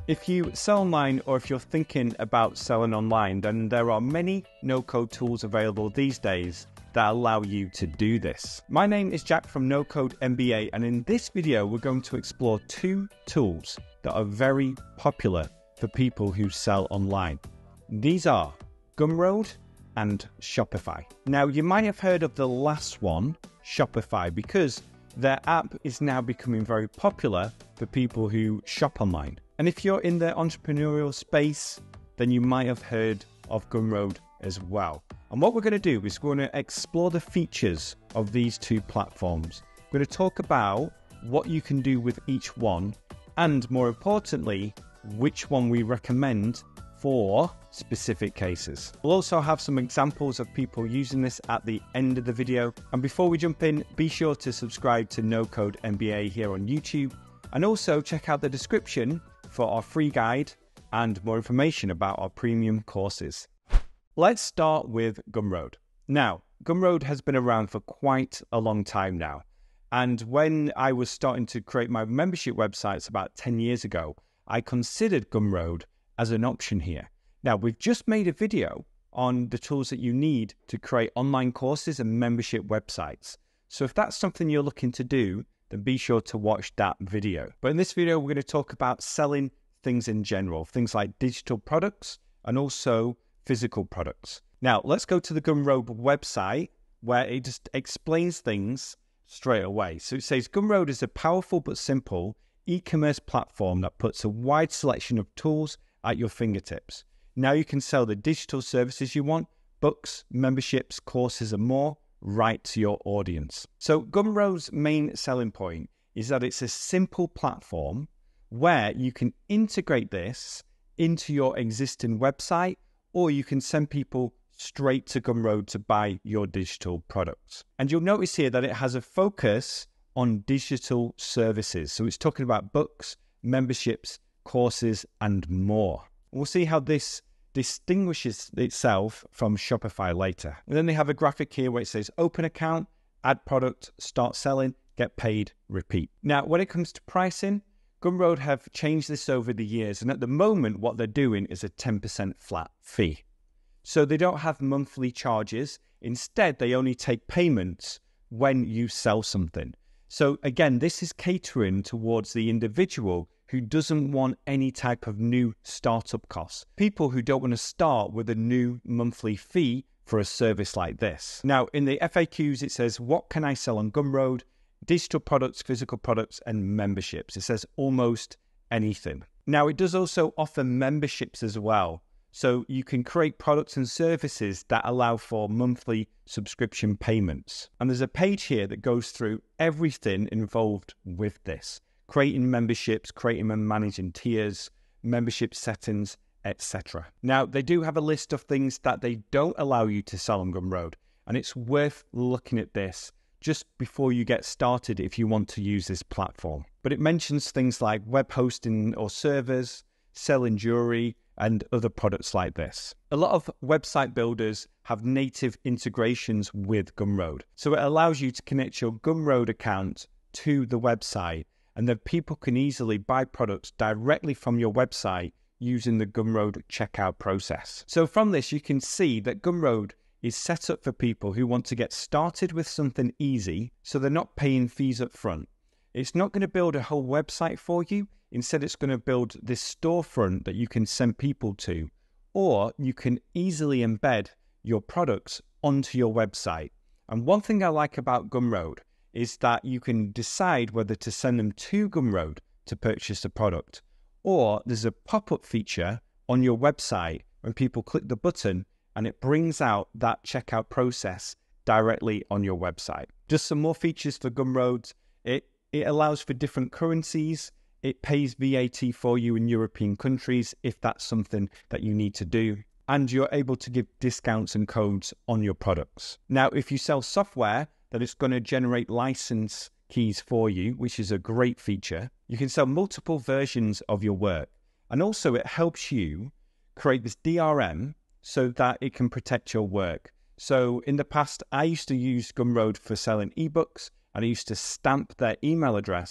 If you sell online or if you're thinking about selling online, then there are many no-code tools available these days that allow you to do this. My name is Jack from No Code MBA, and in this video, we're going to explore two tools that are very popular for people who sell online. These are Gumroad and Shopify. Now, you might have heard of the last one, Shopify, because their app is now becoming very popular for people who shop online. And if you're in the entrepreneurial space, then you might have heard of Gumroad as well. And what we're going to do is we're going to explore the features of these two platforms. We're going to talk about what you can do with each one, and more importantly, which one we recommend for specific cases. We'll also have some examples of people using this at the end of the video. And before we jump in, be sure to subscribe to No Code MBA here on YouTube, and also check out the description for our free guide and more information about our premium courses. Let's start with Gumroad. Now, Gumroad has been around for quite a long time now. And when I was starting to create my membership websites about 10 years ago, I considered Gumroad as an option here. Now, we've just made a video on the tools that you need to create online courses and membership websites. So if that's something you're looking to do, then be sure to watch that video. But in this video, we're going to talk about selling things in general, things like digital products and also physical products. Now, let's go to the Gumroad website where it just explains things straight away. So it says Gumroad is a powerful but simple e-commerce platform that puts a wide selection of tools at your fingertips. Now you can sell the digital services you want, books, memberships, courses, and more, right to your audience. So Gumroad's main selling point is that it's a simple platform where you can integrate this into your existing website, or you can send people straight to Gumroad to buy your digital products. And you'll notice here that it has a focus on digital services. So it's talking about books, memberships, courses, and more. We'll see how this distinguishes itself from Shopify later. And then they have a graphic here where it says open account, add product, start selling, get paid, repeat. Now, when it comes to pricing, Gumroad have changed this over the years, and at the moment what they're doing is a 10% flat fee. So they don't have monthly charges. Instead, they only take payments when you sell something. So again, this is catering towards the individual who doesn't want any type of new startup costs. People who don't want to start with a new monthly fee for a service like this. Now, in the FAQs, it says, what can I sell on Gumroad? Digital products, physical products, and memberships. It says almost anything. Now, it does also offer memberships as well. So you can create products and services that allow for monthly subscription payments. And there's a page here that goes through everything involved with this. Creating memberships, creating and managing tiers, membership settings, etc. Now, they do have a list of things that they don't allow you to sell on Gumroad, and it's worth looking at this just before you get started if you want to use this platform. But it mentions things like web hosting or servers, selling jewelry, and other products like this. A lot of website builders have native integrations with Gumroad, so it allows you to connect your Gumroad account to the website, and then people can easily buy products directly from your website using the Gumroad checkout process. So from this, you can see that Gumroad is set up for people who want to get started with something easy, so they're not paying fees up front. It's not going to build a whole website for you. Instead, it's going to build this storefront that you can send people to, or you can easily embed your products onto your website. And one thing I like about Gumroad is that you can decide whether to send them to Gumroad to purchase a product, or there's a pop-up feature on your website when people click the button and it brings out that checkout process directly on your website. Just some more features for Gumroad. It allows for different currencies. It pays VAT for you in European countries if that's something that you need to do. And you're able to give discounts and codes on your products. Now, if you sell software, then it's going to generate license keys for you, which is a great feature. You can sell multiple versions of your work. And also it helps you create this DRM so that it can protect your work. So in the past, I used to use Gumroad for selling ebooks, and I used to stamp their email address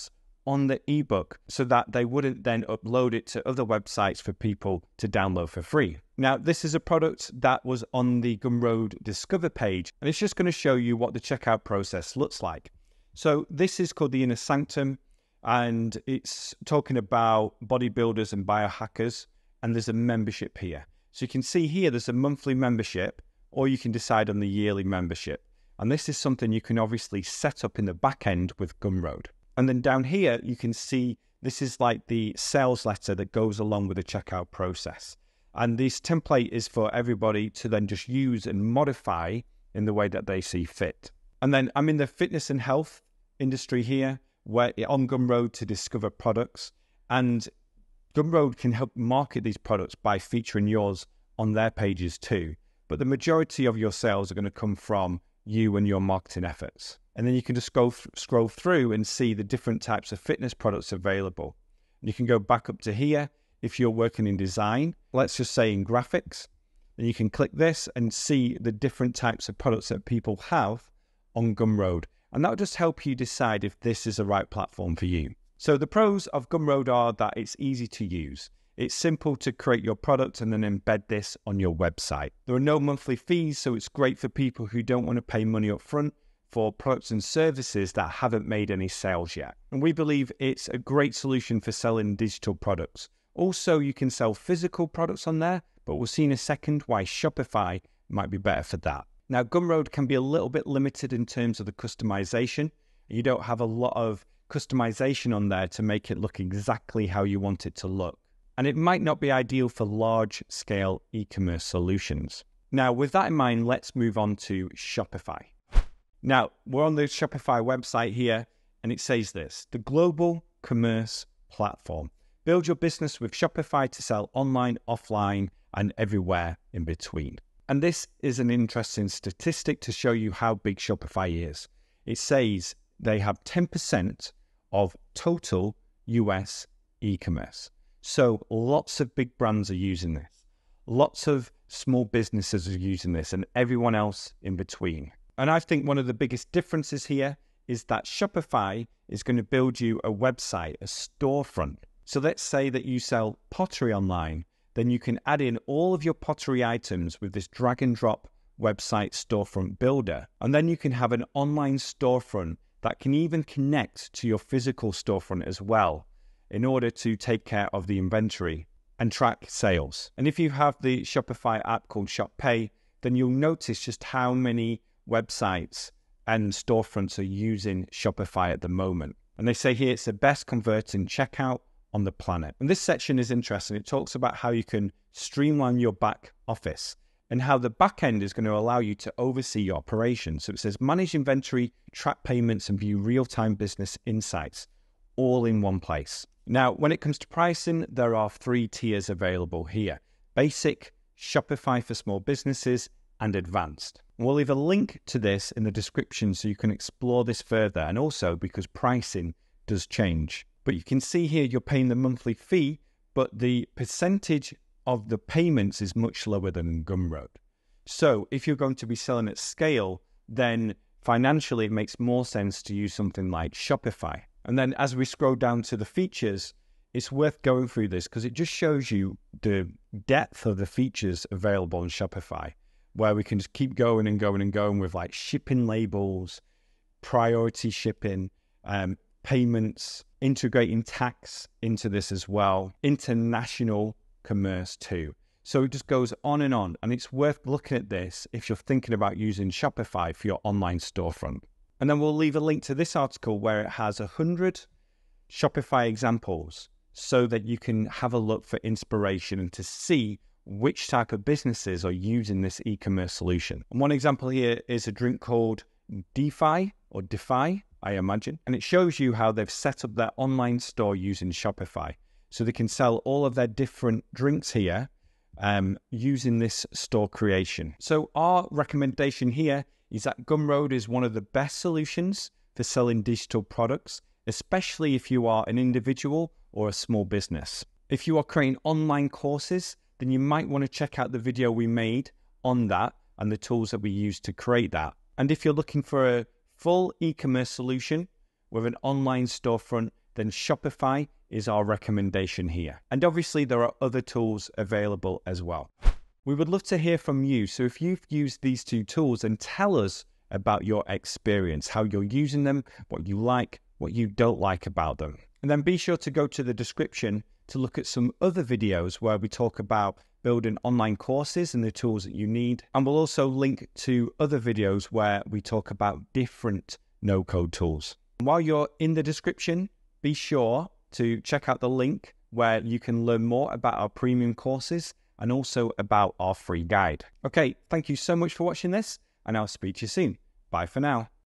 on the ebook so that they wouldn't then upload it to other websites for people to download for free. Now, this is a product that was on the Gumroad Discover page, and it's just going to show you what the checkout process looks like. So this is called the Inner Sanctum, and it's talking about bodybuilders and biohackers, and there's a membership here. So you can see here there's a monthly membership, or you can decide on the yearly membership. And this is something you can obviously set up in the back end with Gumroad. And then down here, you can see this is like the sales letter that goes along with the checkout process. And this template is for everybody to then just use and modify in the way that they see fit. And then I'm in the fitness and health industry here, where on Gumroad to discover products. And Gumroad can help market these products by featuring yours on their pages too. But the majority of your sales are going to come from you and your marketing efforts. And then you can just scroll through and see the different types of fitness products available. You can go back up to here if you're working in design, let's just say in graphics. And you can click this and see the different types of products that people have on Gumroad. And that'll just help you decide if this is the right platform for you. So the pros of Gumroad are that it's easy to use. It's simple to create your product and then embed this on your website. There are no monthly fees, so it's great for people who don't want to pay money up front for products and services that haven't made any sales yet. And we believe it's a great solution for selling digital products. Also, you can sell physical products on there, but we'll see in a second why Shopify might be better for that. Now, Gumroad can be a little bit limited in terms of the customization. You don't have a lot of customization on there to make it look exactly how you want it to look. And it might not be ideal for large-scale e-commerce solutions. Now, with that in mind, let's move on to Shopify. Now, we're on the Shopify website here, and it says this: the global commerce platform. Build your business with Shopify to sell online, offline, and everywhere in between. And this is an interesting statistic to show you how big Shopify is. It says they have 10% of total US e-commerce. So lots of big brands are using this. Lots of small businesses are using this, and everyone else in between. And I think one of the biggest differences here is that Shopify is going to build you a website, a storefront. So let's say that you sell pottery online, then you can add in all of your pottery items with this drag and drop website storefront builder. And then you can have an online storefront that can even connect to your physical storefront as well, in order to take care of the inventory and track sales. And if you have the Shopify app called Shop Pay, then you'll notice just how many websites and storefronts are using Shopify at the moment. And they say here it's the best converting checkout on the planet. And this section is interesting. It talks about how you can streamline your back office and how the back end is going to allow you to oversee your operations. So it says manage inventory, track payments, and view real-time business insights all in one place. Now, when it comes to pricing, there are 3 tiers available here: basic, Shopify for small businesses, and advanced. We'll leave a link to this in the description so you can explore this further, and also because pricing does change. But you can see here you're paying the monthly fee, but the percentage of the payments is much lower than Gumroad. So if you're going to be selling at scale, then financially it makes more sense to use something like Shopify. And then as we scroll down to the features, it's worth going through this because it just shows you the depth of the features available on Shopify, where we can just keep going and going and going with like shipping labels, priority shipping, payments, integrating tax into this as well, international commerce too. So it just goes on, and it's worth looking at this if you're thinking about using Shopify for your online storefront. And then we'll leave a link to this article where it has 100 Shopify examples so that you can have a look for inspiration and to see which type of businesses are using this e-commerce solution. And one example here is a drink called Defy, I imagine. And it shows you how they've set up their online store using Shopify. So they can sell all of their different drinks here using this store creation. So our recommendation here is that Gumroad is one of the best solutions for selling digital products, especially if you are an individual or a small business. If you are creating online courses, then you might want to check out the video we made on that and the tools that we use to create that. And if you're looking for a full e-commerce solution with an online storefront, then Shopify is our recommendation here. And obviously there are other tools available as well. We would love to hear from you. So if you've used these two tools, then tell us about your experience, how you're using them, what you like, what you don't like about them. And then be sure to go to the description to look at some other videos where we talk about building online courses and the tools that you need. And we'll also link to other videos where we talk about different no-code tools. While you're in the description, be sure to check out the link where you can learn more about our premium courses and also about our free guide. Okay, thank you so much for watching this, and I'll speak to you soon. Bye for now.